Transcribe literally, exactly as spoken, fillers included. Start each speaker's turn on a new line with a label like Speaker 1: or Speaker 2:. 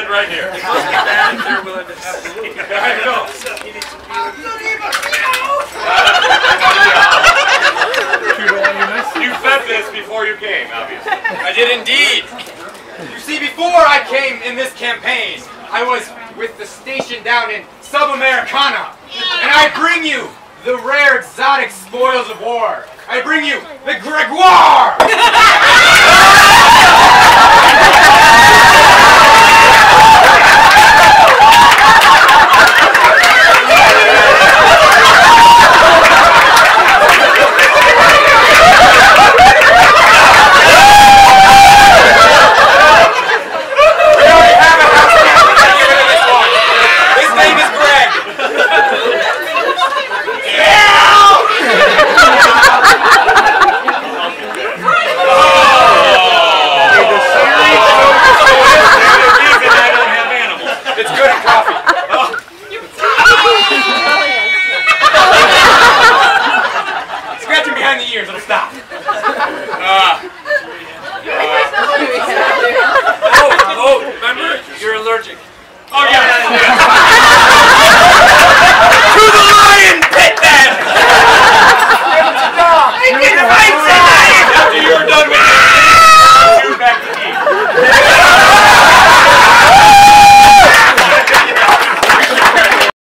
Speaker 1: right here.
Speaker 2: It must be bad if they're willing to absolutely.
Speaker 1: I know. You fed this before you came, obviously.
Speaker 3: I did indeed. You see, before I came in this campaign, I was with the station down in Subamericana, and I bring you the rare exotic spoils of war. I bring you the Gregoire!
Speaker 2: Oh, oh, remember? You're allergic.
Speaker 1: Oh, yeah.